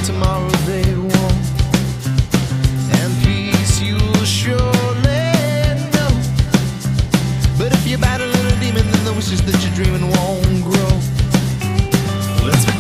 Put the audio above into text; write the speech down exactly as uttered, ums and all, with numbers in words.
tomorrow they won't. And peace you'll surely know. But if you battle a little demon, then the wishes that you're dreaming won't grow. Let's